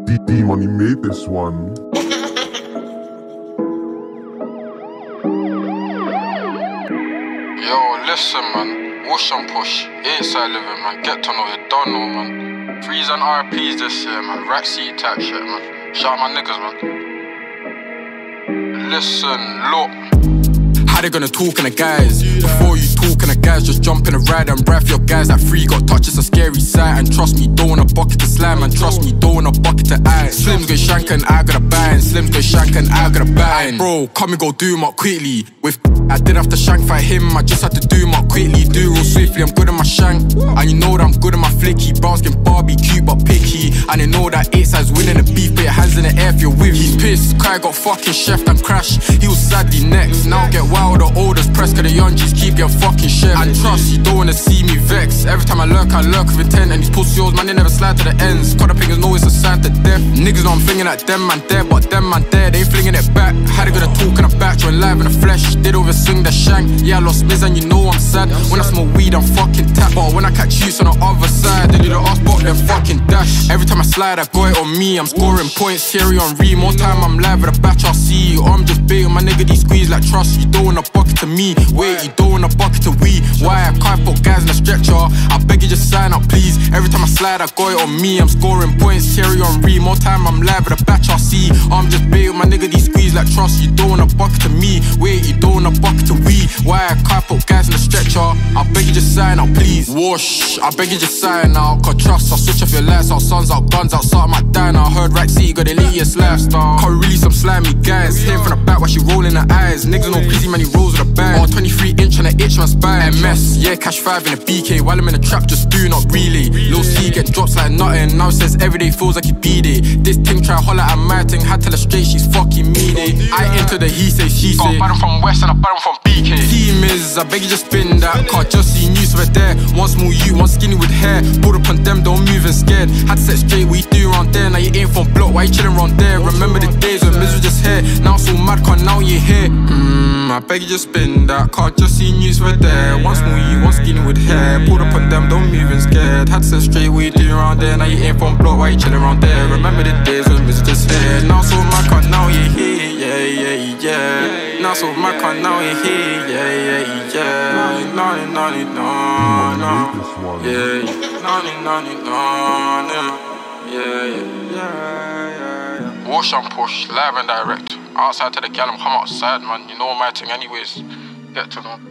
D-Money made this one. Yo, listen, man. Whoosh and push. Inside living, man. Get to know you, don't know, man. Freeze and RPs this year, man. Rat C type shit, man. Shout out my niggas, man. Listen, look. How they gonna talk in the guys? Before you talk in the guys, just jump in a ride and rap your guys. That free got touch, it's a scary sight. And trust me, don't want a bucket to slam. And trust me, don't want a bucket to ice. Slim's got shank and I got a bang. Slim's got shank and I got a bang. Bro, come and go do him up quickly. With I didn't have to shank fight him, I just had to do him up quickly. Do real swiftly, I'm good in my shank. And you know that I'm good in my flicky. Brown skin Barbie, cute but picky. And you know that 8-side's winning the beef. Put your hands in the air if you're with. He's pissed, Kai got fucking chef and crash. He was sadly next. Now get wild. The oldest press, cause the young G's keep getting fucking chef. And trust, you don't wanna see me vex. Every time I lurk with intent. And these pussies, man, they never slide to the ends. Cause the pingers know it's a sign to death. Niggas know I'm flinging at them man there, but them man there, they ain't flinging it back. Had a good talk in the back, join live in the flesh. Did overswing the shank. Yeah, I lost Miz and you know I'm sad. When I smoke weed, I'm fucking tap. But when I catch youths on the other side, they do the ass but then fucking dash. Every time I slide, I got it on me. I'm scoring points, Thierry on Henry. More time I'm live with a batch, I'll see you. I'm just baiting my nigga, these squeeze like trust. You don't want a bucket to me. Wait, you don't want a bucket to we. Why I can't put guys in a stretcher? I beg you just sign up please. Every time I slide I got it on me. I'm scoring points, Thierry on Henry. More time I'm live with a batch, I'll see. I'm just baiting my nigga, these squeeze like trust. You don't want a bucket to me. Wait, you don't want a bucket to we. Why I can't put guys in a stretcher? I beg you just sign up please. Whoosh, I beg you just sign out. Cause trust, I'll switch off your lights out. Sons out, guns out, start my diner. Heard Rack City got the elitist lifestyle. Can't release some slimy guys. Hearing from the back while she rolling her eyes. Niggas know pleasy man, he rolls with a bag. 23 inch and an itch my spine. MS, yeah, cash 5 in a BK. While I'm in the trap, just do not relay. Lil C get drops like nothing. Now it says everyday feels like he beat it. This thing try holler at my thing. Had tell her straight, she's fucking mean it. I into the he say, she say. Got from West and I bottom from BK. Team is, I beg you just spin that car. Just see news over there. One small you, one skinny with hair. Pulled up on them, don't move and scared. Had to set straight what you do around there. Now you ain't from block, why you chillin' around there? Remember the days when Miz was just here. Now I'm so mad, cause now you here. I beg you just spin that car. Just see news over there. One small you, one skinny with hair. Pulled up on them, don't move and scared. Had to set straight what you do around there. Now you ain't from block, why you chillin' around there? Remember the days when Miz was just here. Now so mad, cause now you here. Yeah. Now so mad, cause now you here. Yeah. No. Yeah. Yeah. Wash and push, live and direct. Outside to the gal, come outside, man. You know my thing anyways. Get to know.